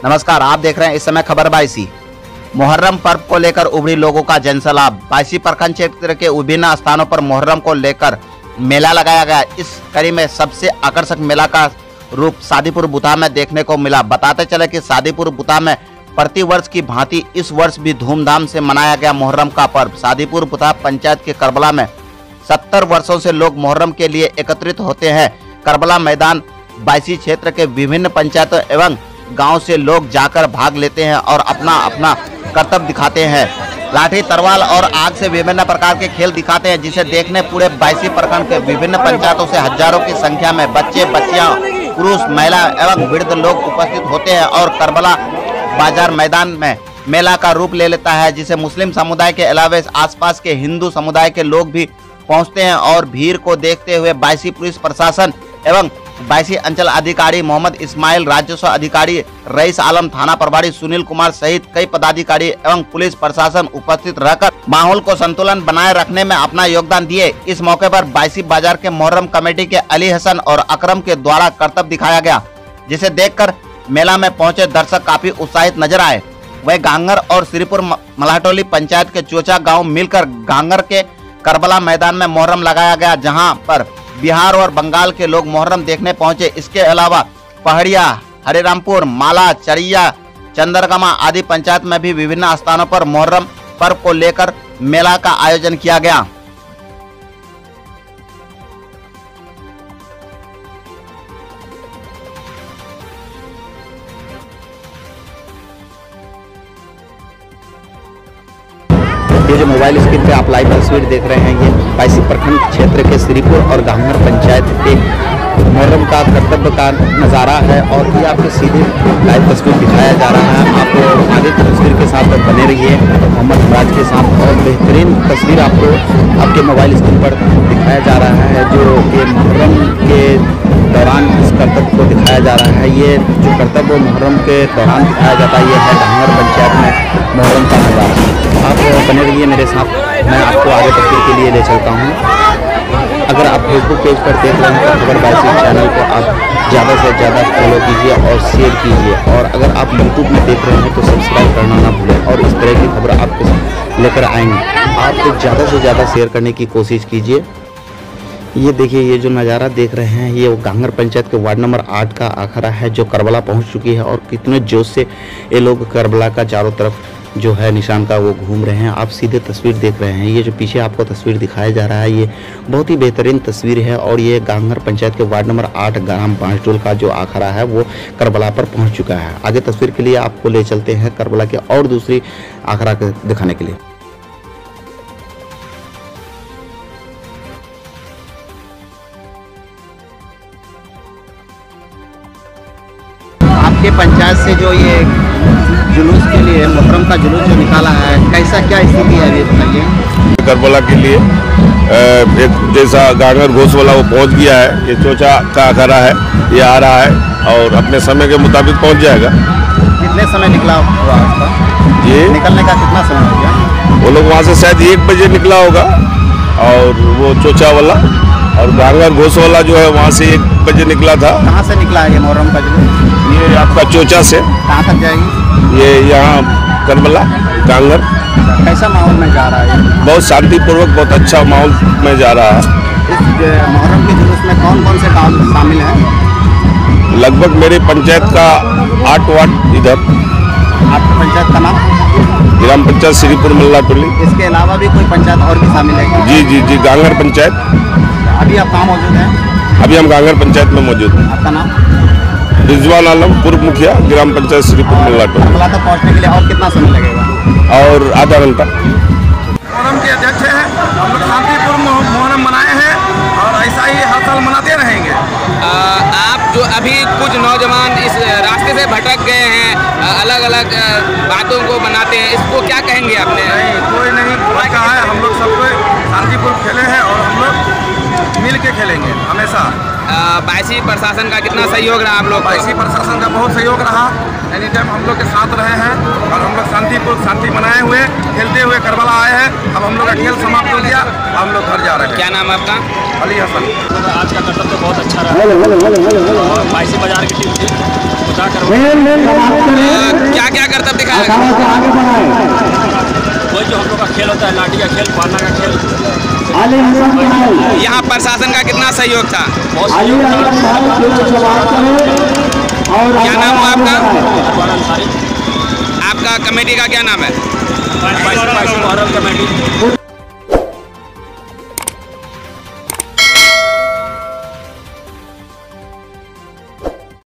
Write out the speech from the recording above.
नमस्कार, आप देख रहे हैं इस समय खबर 22। मुहर्रम पर्व को लेकर उभरी लोगों का जनसैलाब। 22 प्रखंड क्षेत्र के विभिन्न स्थानों पर मुहर्रम को लेकर मेला लगाया गया। इस कड़ी में सबसे आकर्षक मेला का रूप सादीपुर बुता में देखने को मिला। बताते चले कि सादीपुर बुता में प्रतिवर्ष की भांति इस वर्ष भी धूमधाम से मनाया गया मुहर्रम का पर्व। सादीपुर बुता पंचायत के करबला में 70 वर्षों से लोग मुहर्रम के लिए एकत्रित होते हैं। करबला मैदान 22 क्षेत्र के विभिन्न पंचायतों एवं गांव से लोग जाकर भाग लेते हैं और अपना अपना कर्तव्य दिखाते हैं। लाठी, तरवाल और आग से विभिन्न प्रकार के खेल दिखाते हैं, जिसे देखने पूरे 22 प्रखंड के विभिन्न पंचायतों से हजारों की संख्या में बच्चे, बच्चियां, पुरुष, महिला एवं वृद्ध लोग उपस्थित होते हैं और करबला बाजार मैदान में मेला का रूप ले लेता है, जिसे मुस्लिम समुदाय के अलावा आसपास के हिंदू समुदाय के लोग भी पहुंचते हैं। और भीड़ को देखते हुए 22 पुलिस प्रशासन एवं 22 अंचल अधिकारी मोहम्मद इस्माइल, राजस्व अधिकारी रईस आलम, थाना प्रभारी सुनील कुमार सहित कई पदाधिकारी एवं पुलिस प्रशासन उपस्थित रहकर माहौल को संतुलन बनाए रखने में अपना योगदान दिए। इस मौके पर 22 बाजार के मुहर्रम कमेटी के अली हसन और अकरम के द्वारा करतब दिखाया गया, जिसे देखकर मेला में पहुंचे दर्शक काफी उत्साहित नजर आए। वह गांगर और श्रीपुर मल्हाटोली पंचायत के चोचा गाँव मिलकर गांगर के करबला मैदान में मुहर्रम लगाया गया, जहाँ पर बिहार और बंगाल के लोग मुहर्रम देखने पहुंचे। इसके अलावा पहाड़िया, हरिरामपुर, माला, चरिया, चंदरगमा आदि पंचायत में भी विभिन्न स्थानों पर मुहर्रम पर्व को लेकर मेला का आयोजन किया गया। ये जो मोबाइल स्क्रीन पे आप लाइव तस्वीर देख रहे हैं, ये 22 प्रखंड क्षेत्र के श्रीपुर और गांगर पंचायत के मुहर्रम का कर्तव्य का नज़ारा है और ये आपको सीधे लाइव तस्वीर दिखाया जा रहा है। आप आगे तस्वीर के साथ बने रहिए मोहम्मद राज के साथ, और बेहतरीन तस्वीर आपको आपके मोबाइल स्क्रीन पर दिखाया जा रहा है, जो कि मुहर्रम के दौरान इस कर्तव्य को दिखाया जा रहा है। ये जो कर्तव्य मुहर्रम के दौरान दिखाया जाता है, ये है गांगर पंचायत में मुहर्रम का नज़ारा। आप बने रहिए मेरे साथ, मैं आपको आगे तस्वीर के लिए ले चलता हूँ। अगर आप फेसबुक पेज पर देख रहे हैं तो खबर 22 चैनल को आप ज़्यादा से ज़्यादा फॉलो कीजिए और शेयर कीजिए, और अगर आप यूट्यूब में देख रहे हैं तो सब्सक्राइब करना ना भूलें, और इस तरह की खबर आपको लेकर आएंगे। आप ज़्यादा से ज़्यादा शेयर करने की कोशिश कीजिए। ये देखिए, ये जो नज़ारा देख रहे हैं, ये गांगर पंचायत के वार्ड नंबर 8 का आखड़ा है, जो करबला पहुँच चुकी है, और कितने जोश से ये लोग करबला का चारों तरफ जो है निशान का वो घूम रहे हैं। आप सीधे तस्वीर देख रहे हैं। ये जो पीछे आपको तस्वीर दिखाया जा रहा है, ये बहुत ही बेहतरीन तस्वीर है, और ये गांगर पंचायत के वार्ड नंबर 8 ग्राम बांसडोल का जो आखड़ा है वो करबला पर पहुंच चुका है। आगे तस्वीर के लिए आपको ले चलते हैं करबला के और दूसरी आखड़ा को दिखाने के लिए। आपके पंचायत से जो ये जुलूस के लिए मुहर्रम का जुलूस जो निकाला है, कैसा क्या स्थिति है अभी बताइए? करबला के लिए एक जैसा गांगर घोष वाला वो पहुंच गया है, ये चोचा का आखड़ा है, ये आ रहा है और अपने समय के मुताबिक पहुंच जाएगा। कितने समय निकला हुआ उसका? ये निकलने का कितना समय हो गया? वो लोग वहाँ से शायद 1 बजे निकला होगा, और वो चोचा वाला और गांगर घोष वाला जो है वहाँ से 1 बजे निकला था। कहाँ से निकला है ये मुहर्रम का जुलूस? ये आपका चोचा से। कहाँ तक जाएगी? ये यहाँ करबला गांगर। कैसा माहौल में जा रहा है? बहुत शांतिपूर्वक, बहुत अच्छा माहौल में जा रहा है। इस मुहर्रम के जुलूस में कौन कौन से गाँव शामिल हैं? लगभग मेरे पंचायत का 8 वार्ड इधर। आपकी पंचायत का नाम? ग्राम पंचायत श्रीपुर मल्हाटोली। इसके अलावा भी कोई पंचायत और भी शामिल है? जी, गांगर पंचायत। अभी आप कहाँ मौजूद हैं? अभी हम गांगर पंचायत में मौजूद हैं। आपका नाम? रिजवान आलम, पूर्व मुखिया, ग्राम पंचायत श्रीपुर मल्हाटोली। करबला तक पहुँचने के लिए और कितना समय लगेगा? और आधा घंटा। मुहर्रम के अध्यक्ष हैं, हम लोग शांतिपूर्ण मुहर्रम मनाए हैं और ऐसा ही हर साल मनाते रहेंगे। आप जो अभी कुछ नौजवान इस रास्ते से भटक गए हैं, अलग अलग बातों को बनाते हैं, इसको क्या कहेंगे आपने? नहीं, कोई नहीं भटका है, हम लोग सबको शांतिपूर्ण खेले हैं और हम लोग मिल के खेलेंगे हमेशा। 22 प्रशासन का कितना सहयोग रहा आप लोग? 22 प्रशासन का बहुत सहयोग रहा, एनी टाइम हम लोग के साथ रहे हैं और हम लोग शांति मनाए हुए खेलते हुए करबला आए हैं। अब हम लोग का खेल समाप्त हो गया, हम लोग घर जा रहे हैं। क्या नाम है आपका? अली हसन। आज का कर्तव्य तो बहुत अच्छा रहा और बाईसी बाजार की टीम थी बचा कर क्या क्या करतब दिखाया? वही जो हम लोग का खेल होता है, लाठी का खेल, पालना का खेल। यहाँ प्रशासन का कितना सहयोग था? बहुत सहयोग क्या नाम हुआ आपका? अंसारी, आपका कमेटी का क्या नाम है? बाईसी मुहर्रम कमेटी।